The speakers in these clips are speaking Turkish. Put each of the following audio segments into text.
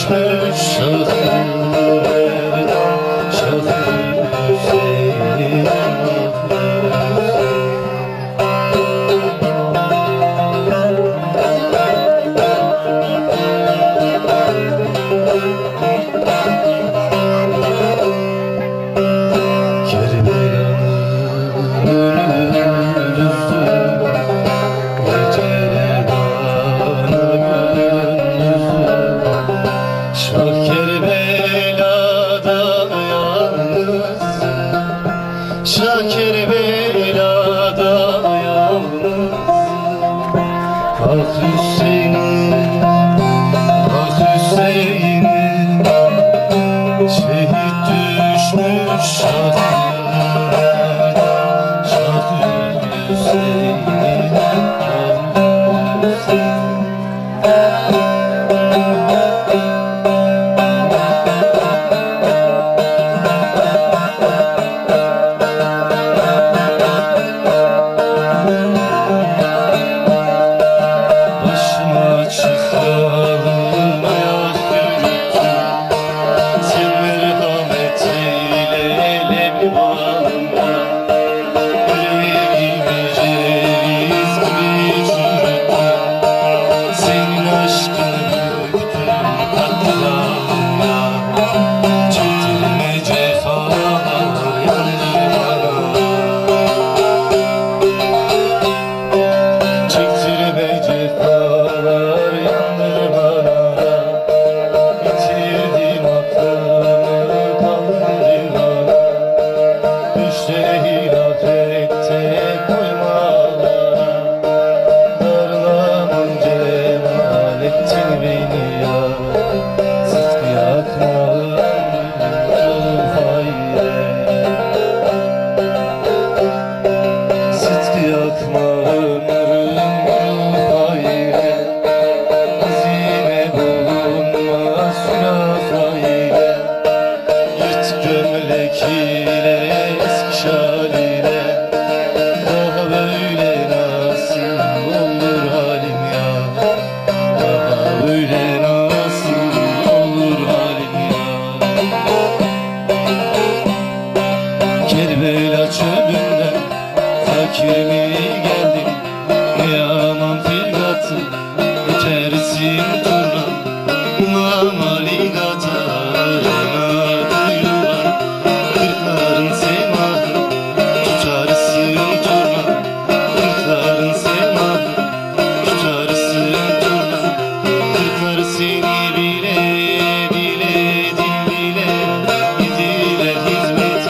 düşmüş şahırdan şahı Hüseyin Şakir belada yalnız Ah Hüseyin'im, ah Hüseyin'im Şehit düşmüş şahırdan şahı Hüseyin'im Kerbela çölünden fakir mi geldim Ne yaman firgatı ötersin turna Namalin atarına duyulan Kırkların semahı tutarsın turna Kırkların semahı tutarsın turna Kırklar seni bile bile dil bile Gidiler hizmeti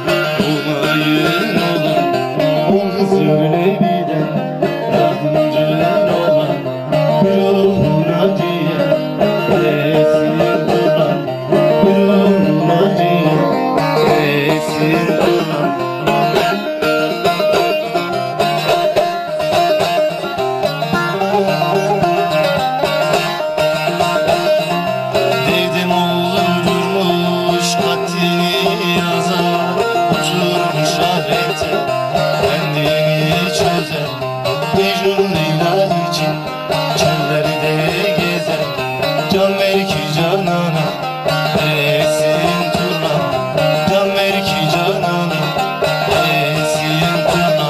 Söyle birden yardımcın olan Ruhuna diye resim duran Ruhuna diye resim duran Dedim oğlum durmuş katlini yazar Oturmuş ahirete Mecnun Leyla için çöllerde gezer Can ver ki canana resim turna Can ver ki canana resim turna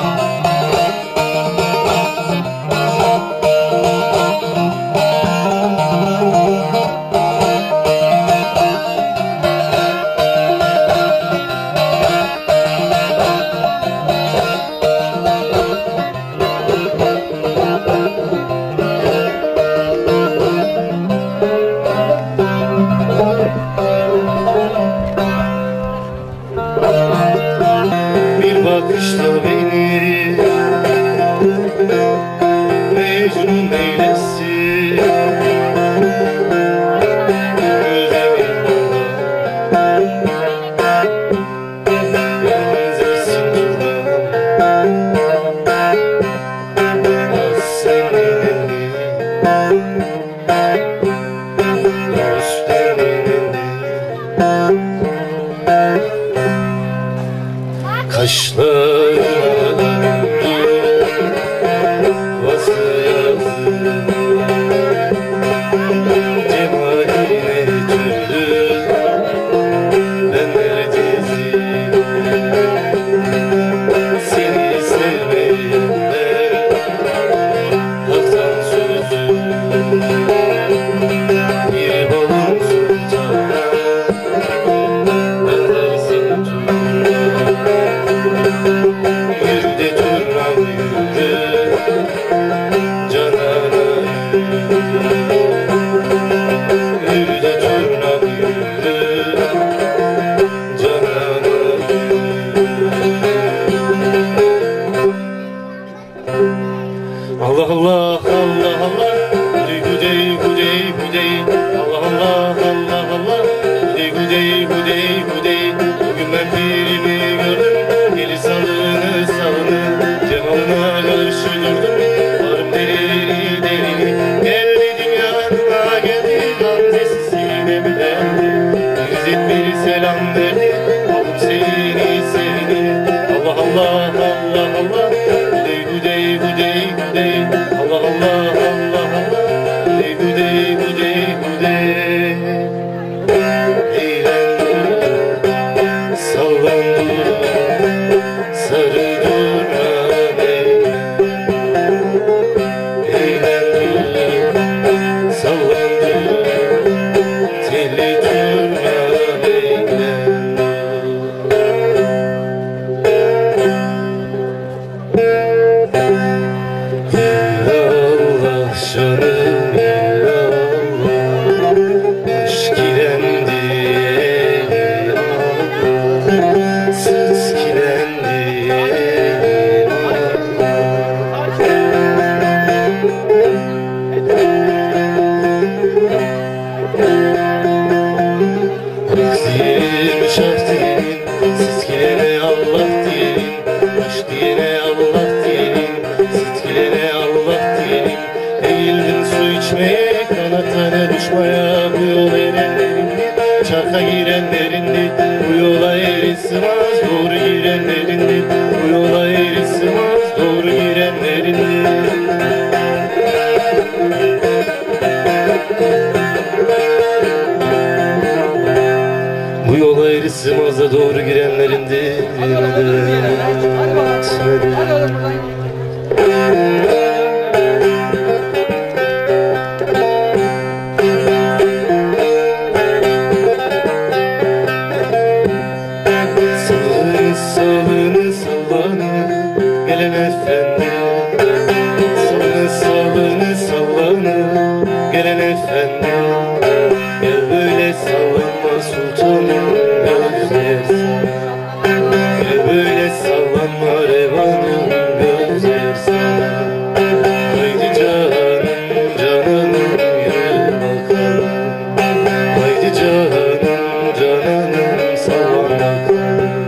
Bakışta beni Mecnun eylesin Benzesin Az senin elini Gösterin elini Kaşlarına Allah Allah Allah Allah. Hudey hudey hudey hudey. Bugün ben pirimi gördüm. Eli salını salını. Cemalına karşı durdum. Varım delini delini. Geldi dünyana geldi. Gamzesi sinem derdi. Bir İzzet bir selam verdi. Aldım seni seni. Allah Allah Allah Allah. Hudey hudey hudey hudey. Allah Allah Allah Allah. Hudey hudey hudey hudey. Eğlendim, sallandım, sarı durma eğlendim, sallandım, telli durma eğlendim. Ya Allah canım ya Allah, hoş girendi ya Allah, sıt girendi ya Allah. Diyelim şah diyelim, sıt girene Allah diyelim, hoş diyene Allah diyelim, sıt girene Allah diyelim. Eğildim su içmeye, kanatlara düşmaya, bu yola erenlerindir, çarka girenlerindir, bu yola eri sığmaz, doğru girenlerindir, bu yola eri sığmaz, doğru girenlerindir. Bu yola eri sığmaz'a doğru girenlerindir. Salını salını sallanı gelen efendi. Salını salını sallanı gelen efendi. Gel böyle sallanma sultanım gözlersen. Gel böyle sallanma revanım gözlersen. Haydi canım cananım yürü bakalım. Haydi canım cananım sallan bakalım.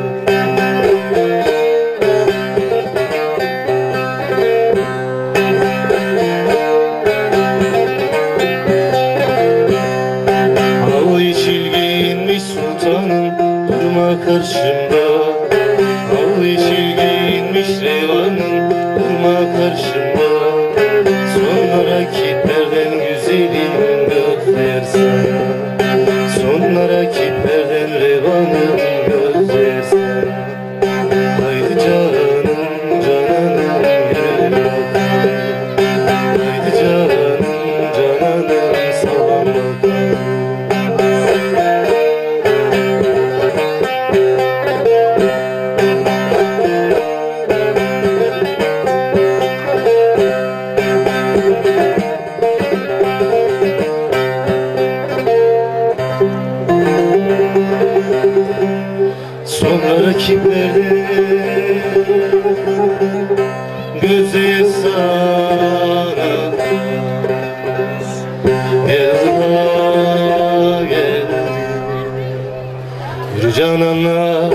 Hava yeşil giyinmiş sultanım durma karşımda. Hava yeşil giyinmiş revanım durma karşımda. Sonra rakiplerden güzelim gözler sana. Sonra rakiplerden revanım gözler sana. Haydi canım cananım yürü bakalım. Haydi canım cananım sallan bakalım. Sonra rakiplerden gözü sana. Gel ha gel, yürü cananla.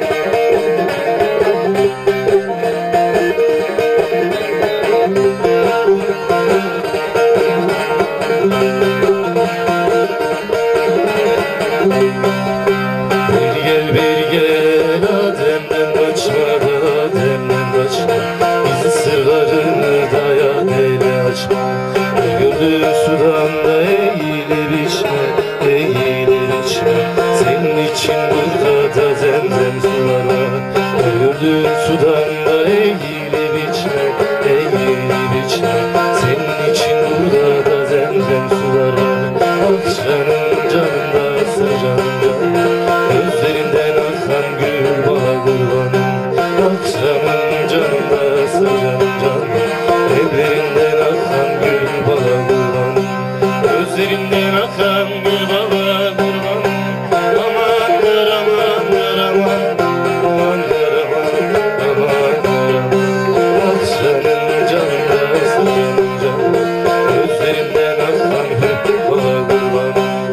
Bir gel Adem'den kaçma, Adem'den kaçma. Bizi sırlarını dayan ele açma. Gördüğün sudan da eğilir içme, eğilir içme. Senin için burada da zemzem sular var. Gördüğün sudan da eğilir içme, eğilir içme. Senin için burada da zemzem sular var. Ah canım canım da sarcan canım. Gözlerinden akan gül bana kurbanım. Ah canım canım da sarcan canım. Evlerinden akan gül bana kurbanım. Gözlerinden akan gül bana kurbanım. Amandır amandır aman. Amandır aman amandır aman. Ah canım canım da sarcan canım. Gözlerinden akan gül bana kurbanım.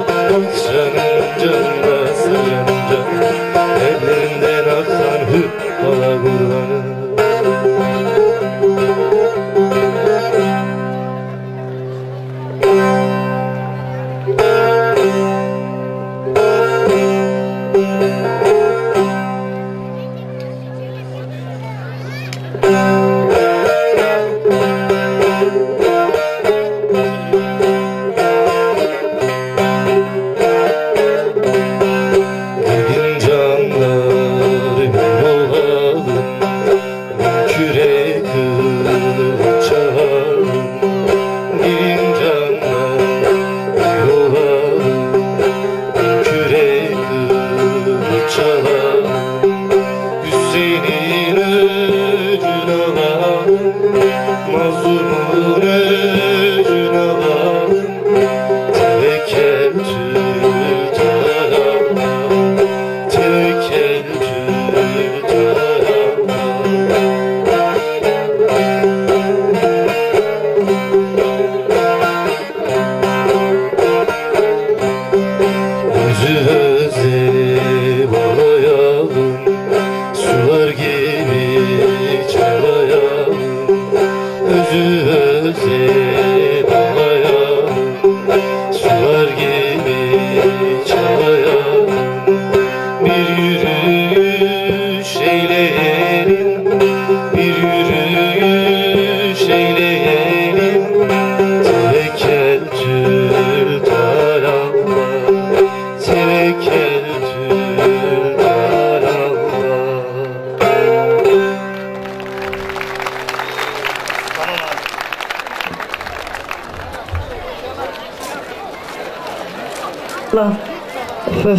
Allah. Öf.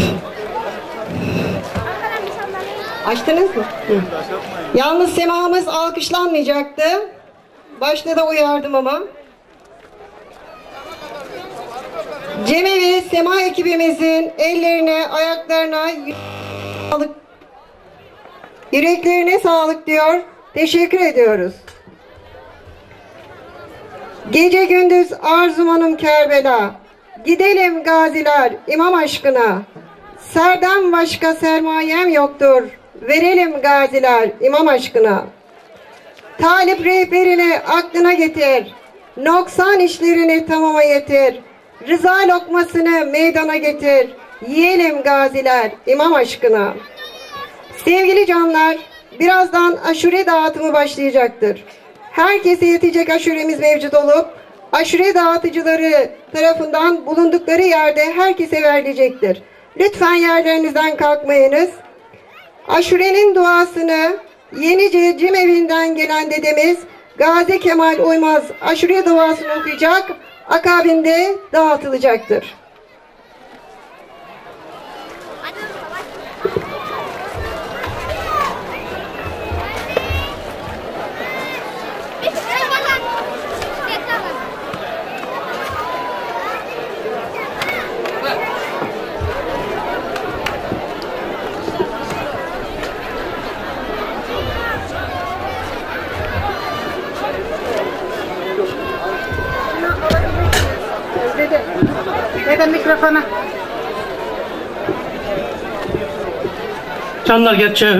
Açtınız mı? Hı. Yalnız semamız alkışlanmayacaktı. Başta da uyardım ama. Cemevi Sema ekibimizin ellerine, ayaklarına sağlık, yüreklerine sağlık diyor. Teşekkür ediyoruz. Gece gündüz arzumanım Kerbela. Gidelim gaziler imam aşkına. Serden başka sermayem yoktur. Verelim gaziler imam aşkına. Talip rehberini aklına getir. Noksan işlerini tamama getir. Rıza lokmasını meydana getir. Yiyelim gaziler imam aşkına. Sevgili canlar, birazdan aşure dağıtımı başlayacaktır. Herkese yetecek aşuremiz mevcut olup, aşure dağıtıcıları tarafından bulundukları yerde herkese verilecektir. Lütfen yerlerinizden kalkmayınız. Aşurenin duasını Yenice Cemevi'nden gelen dedemiz Gazi Kemal Uymaz aşure duasını okuyacak, akabinde dağıtılacaktır. Neden mikrofona? Canlar gerçeği.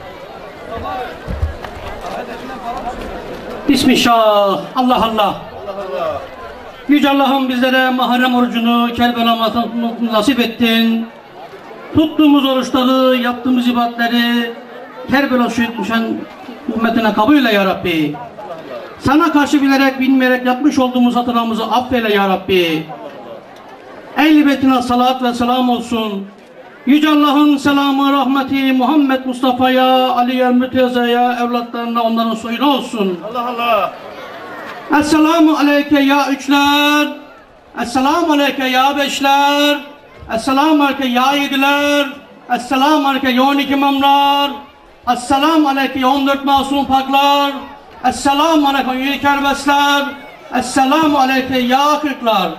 Bismillah. Allah Allah. Yüce Allah'ım bizlere Muharrem orucunu Kerbela nasip ettin. Tuttuğumuz oruçları, yaptığımız ibadetleri Kerbela şehit düşen ümmetine kabul eyle ya Rabbi. Sana karşı bilerek bilmeyerek yapmış olduğumuz hatalarımızı affeyle ya Rabbi. Ehl-i beytine salat ve selam olsun. Yüce Allah'ın selamı, rahmeti Muhammed Mustafa'ya, Ali'ye, Müteze'ye, evlatlarına, onların soyuna olsun. Allah Allah. Esselamu aleyke ya üçler. Esselamu aleyke ya beşler. Esselamu aleyke ya yediler. Esselamu aleyke ya 12 imamlar. Esselamu aleyke ya 14 masum paklar. Esselamu aleyke ya kerbesler. Esselamu aleyke ya kırklar.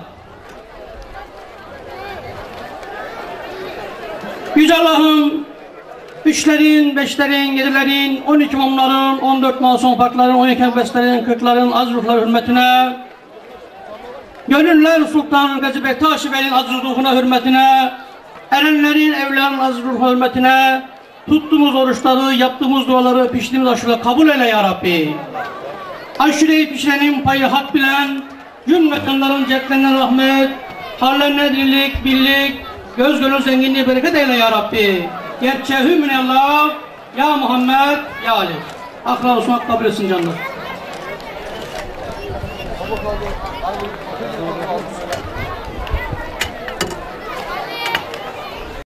Yüce Allah'ım, üçlerin, beşlerin, yedilerin, 12 imamların, 14 masum pakların, 12 kerbeslerin, kırkların, az ruhlar hürmetine, gönüller Sultan Gazi Bektaş Bey'in aziz ruhuna hürmetine, erenlerin, evlerin aziz ruhuna hürmetine, tuttuğumuz oruçları, yaptığımız duaları, piştiğimiz aşure kabul eyle ya Rabbi. Aşureyi pişirenin payı hak bilen, cümletanların ceplerine rahmet, hallerine dirlik, birlik, göz gönül zenginliği bereket eyle ya Rabbi. Gerçeği minallah, ya Muhammed, ya Ali. Akra Osman kabul etsin canlar.